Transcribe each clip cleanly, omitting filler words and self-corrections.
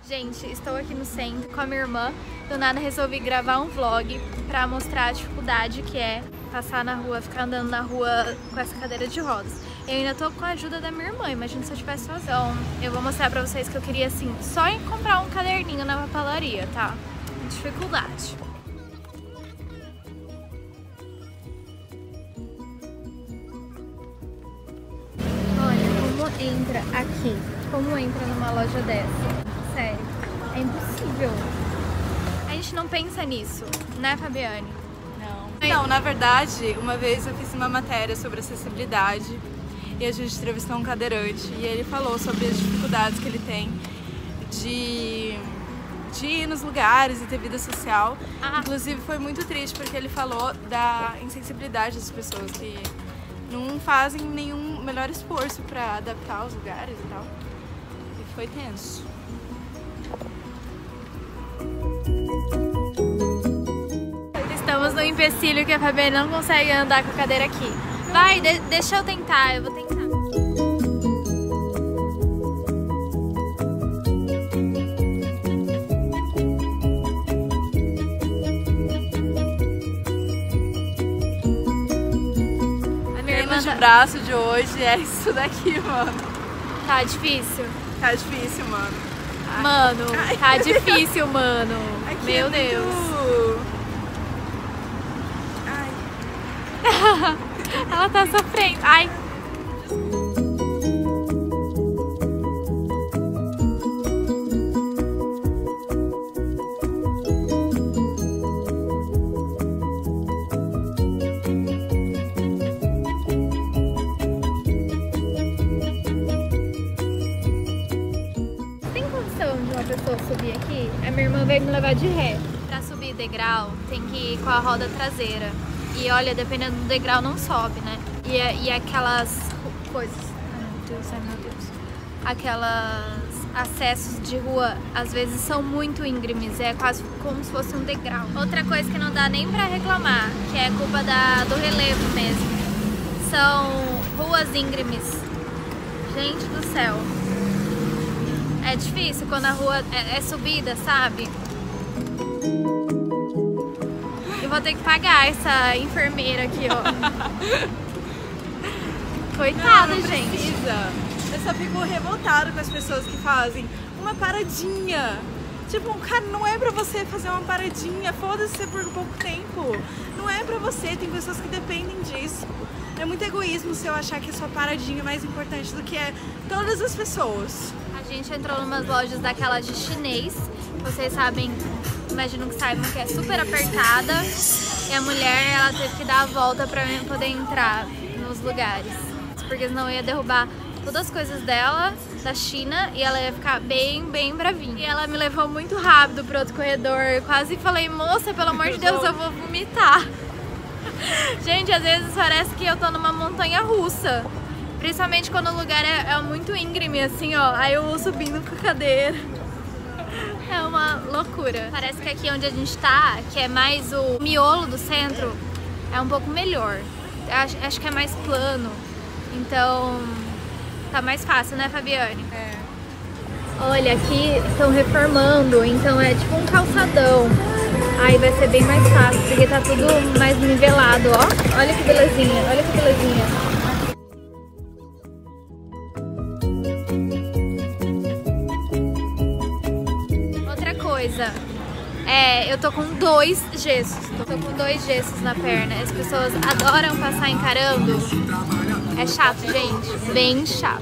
Gente, estou aqui no centro com a minha irmã. Do nada resolvi gravar um vlog pra mostrar a dificuldade que é passar na rua, ficar andando na rua com essa cadeira de rodas. Eu ainda tô com a ajuda da minha irmã, imagina se eu tivesse sozinha. Então, eu vou mostrar pra vocês que eu queria, assim, só comprar um caderninho na papelaria, tá? Dificuldade. Olha como entra aqui, como entra numa loja dessa. Sério, é impossível. A gente não pensa nisso, né, Fabiane? Não, na verdade, uma vez eu fiz uma matéria sobre acessibilidade e a gente entrevistou um cadeirante e ele falou sobre as dificuldades que ele tem de ir nos lugares e ter vida social. Inclusive foi muito triste porque ele falou da insensibilidade das pessoas que não fazem nenhum melhor esforço para adaptar os lugares e tal. E foi tenso. Estamos no empecilho que a Fabiane não consegue andar com a cadeira aqui. Vai, deixa eu tentar, eu vou tentar. A minha irmã de braço de hoje é isso daqui, mano. Tá difícil? Tá difícil, mano. Mano, tá difícil, mano. Aqui Meu é Deus. Muito... Ela tá sofrendo. Ai. Tem condição de uma pessoa subir aqui? A minha irmã vai me levar de ré. Pra subir degrau, tem que ir com a roda traseira. E olha, dependendo do degrau não sobe, né? E aquelas coisas... Ai meu Deus. Aquelas acessos de rua, às vezes são muito íngremes. É quase como se fosse um degrau. Outra coisa que não dá nem pra reclamar, que é culpa do relevo mesmo. São ruas íngremes. Gente do céu. É difícil quando a rua é subida, sabe? Eu vou ter que pagar essa enfermeira aqui, ó. Coitada, não gente. Precisa. Eu só fico revoltada com as pessoas que fazem uma paradinha. Tipo, cara, não é pra você fazer uma paradinha. Foda-se por pouco tempo. Não é pra você, tem pessoas que dependem disso. É muito egoísmo se eu achar que a sua paradinha é mais importante do que todas as pessoas. A gente entrou em umas lojas daquelas de chinês. Vocês sabem, imagino que saibam que é super apertada. E a mulher, ela teve que dar a volta pra poder entrar nos lugares. Porque senão ia derrubar todas as coisas dela, da China, e ela ia ficar bem bravinha. E ela me levou muito rápido pro outro corredor. Eu quase falei, moça, pelo amor de Deus, eu vou vomitar. Gente, às vezes parece que eu tô numa montanha russa. Principalmente quando o lugar é muito íngreme, assim, ó. Aí eu vou subindo com a cadeira. É uma loucura. Parece que aqui onde a gente tá, que é mais o miolo do centro, é um pouco melhor. Acho que é mais plano. Então, tá mais fácil, né, Fabiane? É. Olha, aqui estão reformando, então é tipo um calçadão. Aí vai ser bem mais fácil, porque tá tudo mais nivelado, ó. Olha que belezinha, olha que belezinha. Eu tô com 2 gessos. Tô com 2 gessos na perna. As pessoas adoram passar encarando. É chato, gente. Bem chato.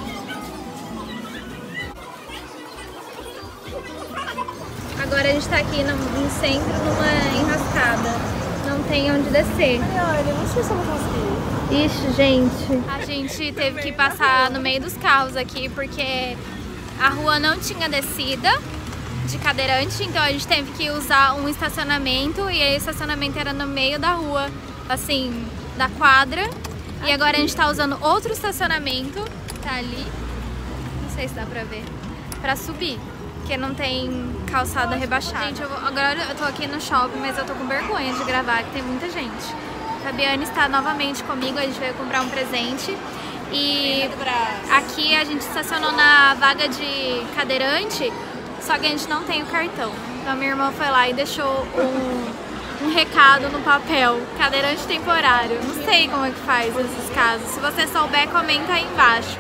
Agora a gente tá aqui no centro, numa enrascada. Não tem onde descer. Olha, não sei se eu vou conseguir. Ixi, gente. A gente teve que passar no meio dos carros aqui, porque a rua não tinha descida de cadeirante, então a gente teve que usar um estacionamento e aí o estacionamento era no meio da rua, assim, da quadra. E agora a gente tá usando outro estacionamento, tá ali, não sei se dá pra ver, pra subir, porque não tem calçada rebaixada. Gente, agora eu tô aqui no shopping, mas eu tô com vergonha de gravar, que tem muita gente. A Fabiane está novamente comigo, a gente veio comprar um presente. E aqui a gente estacionou na vaga de cadeirante, só que a gente não tem o cartão. Então minha irmã foi lá e deixou um recado no papel, cadeirante temporário. Não sei como é que faz esses casos. Se você souber, comenta aí embaixo.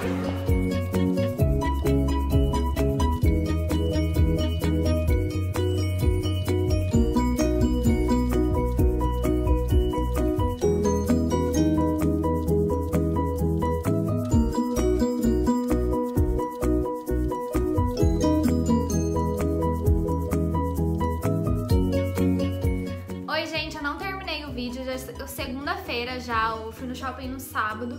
Segunda-feira já, eu fui no shopping no sábado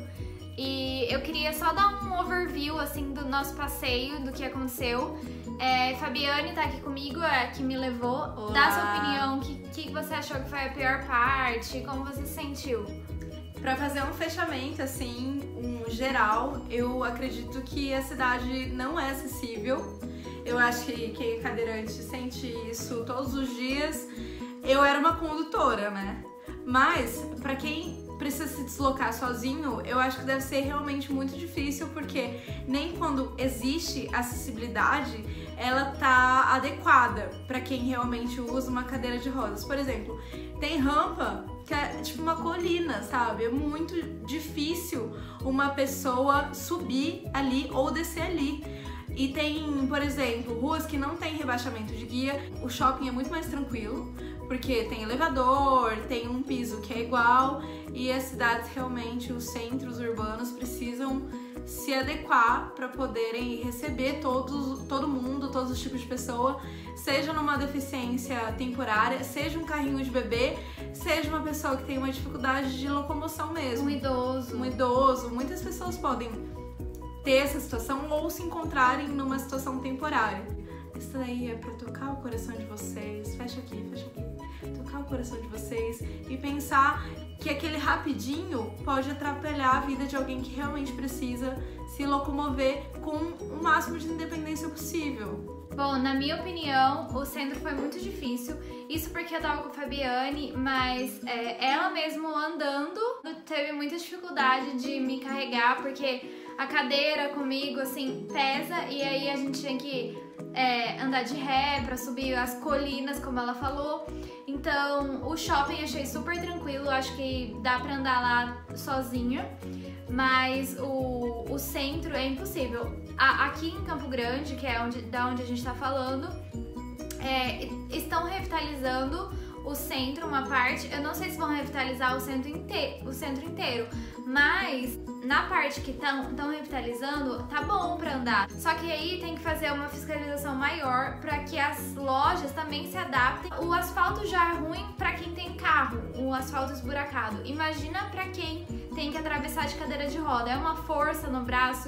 e eu queria só dar um overview assim do nosso passeio, do que aconteceu. Fabiane tá aqui comigo, é a que me levou. Olá. Dá sua opinião, o que você achou que foi a pior parte, como você se sentiu? Pra fazer um fechamento assim, um geral, eu acredito que a cidade não é acessível. Eu acho que quem é cadeirante sente isso todos os dias. Eu era uma condutora, né? Mas, pra quem precisa se deslocar sozinho, eu acho que deve ser realmente muito difícil, porque nem quando existe acessibilidade, ela tá adequada pra quem realmente usa uma cadeira de rodas. Por exemplo, tem rampa que é tipo uma colina, sabe? É muito difícil uma pessoa subir ali ou descer ali. E tem, por exemplo, ruas que não tem rebaixamento de guia. O shopping é muito mais tranquilo, porque tem elevador, tem um piso que é igual, e as cidades realmente, os centros urbanos precisam se adequar para poderem receber todo mundo, todos os tipos de pessoa, seja numa deficiência temporária, seja um carrinho de bebê, seja uma pessoa que tem uma dificuldade de locomoção mesmo. Um idoso. Muitas pessoas podem ter essa situação ou se encontrarem numa situação temporária. Isso daí é pra tocar o coração de vocês. Fecha aqui. Tocar o coração de vocês e pensar que aquele rapidinho pode atrapalhar a vida de alguém que realmente precisa se locomover com o máximo de independência possível. Bom, na minha opinião, o centro foi muito difícil. Isso porque eu tava com a Fabiane, mas ela mesmo andando teve muita dificuldade de me carregar, porque a cadeira comigo, assim, pesa, e aí a gente tinha que andar de ré pra subir as colinas, como ela falou. Então, o shopping eu achei super tranquilo, acho que dá pra andar lá sozinha, mas o centro é impossível. Aqui em Campo Grande, que é da onde a gente tá falando, estão revitalizando o centro, uma parte. Eu não sei se vão revitalizar o centro inteiro, mas na parte que estão revitalizando, tá bom pra andar. Só que aí tem que fazer uma fiscalização maior pra que as lojas também se adaptem. O asfalto já é ruim pra quem tem carro, o asfalto esburacado. Imagina pra quem tem que atravessar de cadeira de roda. É uma força no braço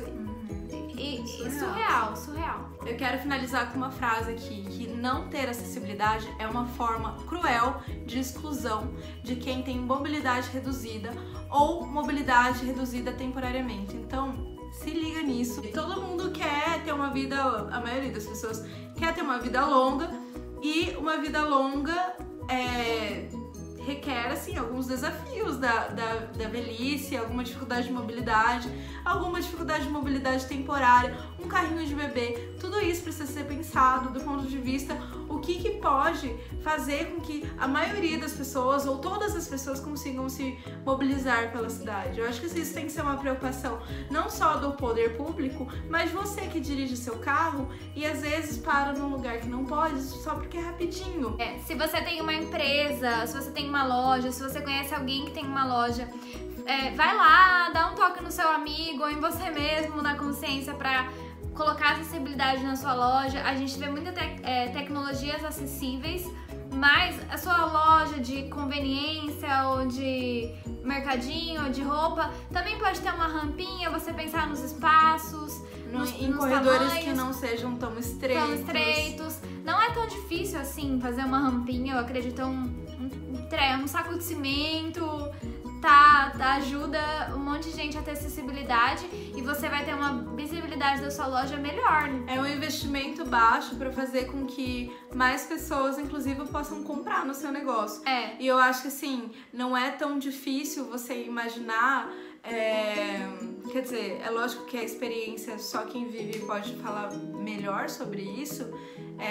surreal. Eu quero finalizar com uma frase aqui, que não ter acessibilidade é uma forma cruel de exclusão de quem tem mobilidade reduzida ou mobilidade reduzida temporariamente. Então, se liga nisso. Todo mundo quer ter uma vida, a maioria das pessoas quer ter uma vida longa, e uma vida longa requer, assim, alguns desafios da velhice, alguma dificuldade de mobilidade, alguma dificuldade de mobilidade temporária, um carrinho de bebê. Tudo isso precisa ser pensado do ponto de vista o que pode fazer com que a maioria das pessoas ou todas as pessoas consigam se mobilizar pela cidade. Eu acho que isso tem que ser uma preocupação não só do poder público, mas você que dirige seu carro e às vezes para num lugar que não pode só porque é rapidinho. Se você tem uma empresa, se você tem uma loja, se você conhece alguém que tem uma loja, vai lá, dá um toque no seu amigo ou em você mesmo, na consciência, pra colocar acessibilidade na sua loja. A gente vê muitas tecnologias acessíveis, mas a sua loja de conveniência ou de mercadinho ou de roupa também pode ter uma rampinha, você pensar nos espaços, em corredores tamanhos, que não sejam tão estreitos. Não é tão difícil assim fazer uma rampinha, eu acredito, um saco de cimento, ajuda um monte de gente a ter acessibilidade, e você vai ter uma visibilidade da sua loja melhor. É um investimento baixo para fazer com que mais pessoas, inclusive, possam comprar no seu negócio. E eu acho que, assim, não é tão difícil você imaginar. Quer dizer, é lógico que a experiência só quem vive pode falar melhor sobre isso.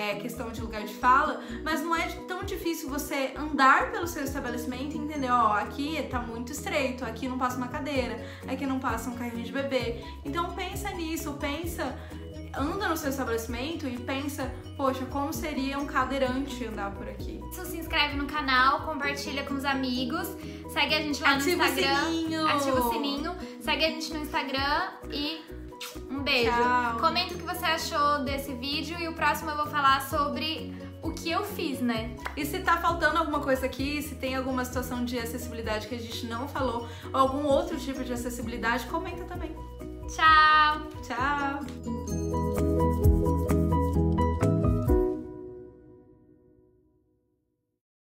questão de lugar de fala, mas não é tão difícil você andar pelo seu estabelecimento e entender, ó, aqui tá muito estreito, aqui não passa uma cadeira, aqui não passa um carrinho de bebê. Então pensa nisso, anda no seu estabelecimento e pensa, poxa, como seria um cadeirante andar por aqui. Se inscreve no canal, compartilha com os amigos, segue a gente lá no Instagram. Ativa o sininho. Segue a gente no Instagram e um beijo. Tchau. Comenta o que você achou desse vídeo e o próximo eu vou falar sobre o que eu fiz, né? E se tá faltando alguma coisa aqui, se tem alguma situação de acessibilidade que a gente não falou, ou algum outro tipo de acessibilidade, comenta também. Tchau! Tchau!